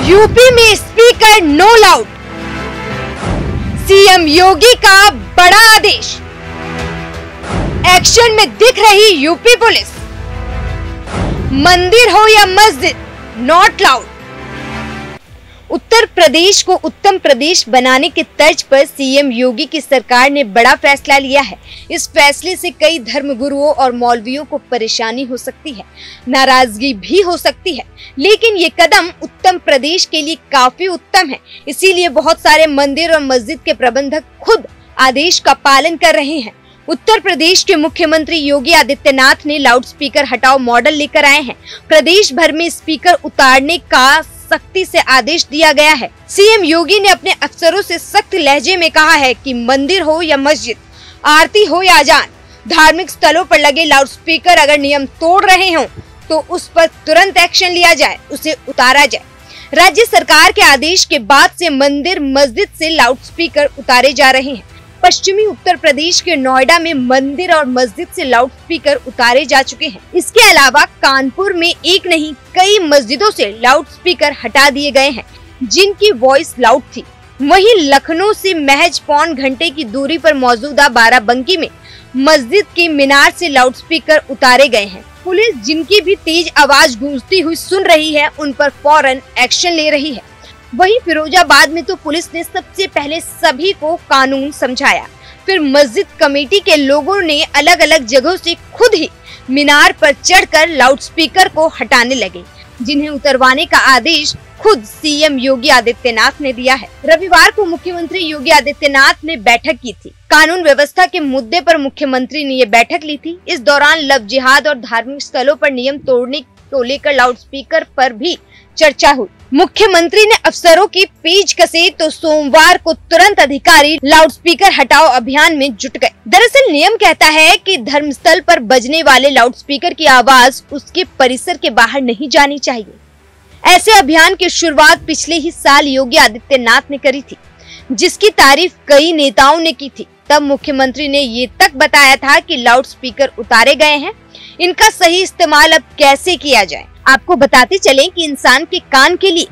UP में speaker no loud, CM Yogi का बड़ा आदेश। एक्शन में दिख रही यूपी पुलिस, मंदिर हो या मस्जिद नॉट लाउड। उत्तर प्रदेश को उत्तम प्रदेश बनाने के तर्ज पर सीएम योगी की सरकार ने बड़ा फैसला लिया है। इस फैसले से कई धर्मगुरुओं और मौलवियों को परेशानी हो सकती है, नाराजगी भी हो सकती है, लेकिन ये कदम उत्तम प्रदेश के लिए काफी उत्तम है। इसीलिए बहुत सारे मंदिर और मस्जिद के प्रबंधक खुद आदेश का पालन कर रहे हैं। उत्तर प्रदेश के मुख्यमंत्री योगी आदित्यनाथ ने लाउडस्पीकर हटाओ मॉडल लेकर आए हैं। प्रदेश भर में स्पीकर उतारने का सख्ती से आदेश दिया गया है। सीएम योगी ने अपने अफसरों से सख्त लहजे में कहा है कि मंदिर हो या मस्जिद, आरती हो या अजान, धार्मिक स्थलों पर लगे लाउडस्पीकर अगर नियम तोड़ रहे हों तो उस पर तुरंत एक्शन लिया जाए, उसे उतारा जाए। राज्य सरकार के आदेश के बाद से मंदिर मस्जिद से लाउडस्पीकर उतारे जा रहे हैं। पश्चिमी उत्तर प्रदेश के नोएडा में मंदिर और मस्जिद से लाउडस्पीकर उतारे जा चुके हैं। इसके अलावा कानपुर में एक नहीं कई मस्जिदों से लाउडस्पीकर हटा दिए गए हैं जिनकी वॉइस लाउड थी। वहीं लखनऊ से महज पौन घंटे की दूरी पर मौजूदा बाराबंकी में मस्जिद की मीनार से लाउडस्पीकर उतारे गए हैं। पुलिस जिनकी भी तेज आवाज गूंजती हुई सुन रही है उन पर फौरन एक्शन ले रही है। वहीं फिरोजाबाद में तो पुलिस ने सबसे पहले सभी को कानून समझाया, फिर मस्जिद कमेटी के लोगों ने अलग अलग जगहों से खुद ही मीनार पर चढ़कर लाउडस्पीकर को हटाने लगे, जिन्हें उतरवाने का आदेश खुद सीएम योगी आदित्यनाथ ने दिया है। रविवार को मुख्यमंत्री योगी आदित्यनाथ ने बैठक की थी। कानून व्यवस्था के मुद्दे पर मुख्यमंत्री ने ये बैठक ली थी। इस दौरान लव जिहाद और धार्मिक स्थलों पर नियम तोड़ने को लेकर लाउडस्पीकर पर भी चर्चा हुई। मुख्यमंत्री ने अफसरों की पेच कसे तो सोमवार को तुरंत अधिकारी लाउडस्पीकर हटाओ अभियान में जुट गए। दरअसल नियम कहता है कि धर्मस्थल पर बजने वाले लाउडस्पीकर की आवाज उसके परिसर के बाहर नहीं जानी चाहिए। ऐसे अभियान की शुरुआत पिछले ही साल योगी आदित्यनाथ ने करी थी, जिसकी तारीफ कई नेताओं ने की थी। तब मुख्यमंत्री ने ये तक बताया था कि लाउडस्पीकर उतारे गए हैं, इनका सही इस्तेमाल अब कैसे किया जाए। आपको बताते चलें कि इंसान के कान के लिए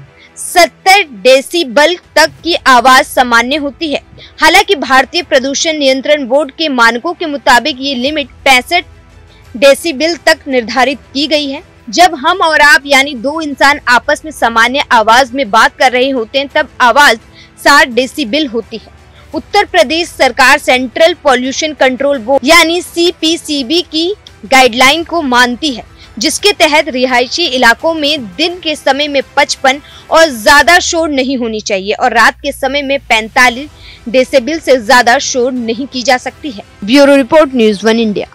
70 डेसिबल तक की आवाज सामान्य होती है। हालांकि भारतीय प्रदूषण नियंत्रण बोर्ड के मानकों के मुताबिक ये लिमिट 65 डेसिबल तक निर्धारित की गई है। जब हम और आप यानी दो इंसान आपस में सामान्य आवाज में बात कर रहे होते हैं तब आवाज 60 डेसिबल होती है। उत्तर प्रदेश सरकार सेंट्रल पॉल्यूशन कंट्रोल बोर्ड यानी CPCB की गाइडलाइन को मानती है, जिसके तहत रिहायशी इलाकों में दिन के समय में 55 और ज्यादा शोर नहीं होनी चाहिए और रात के समय में 45 डेसिबल से ज्यादा शोर नहीं की जा सकती है। Bureau report, news 1 India.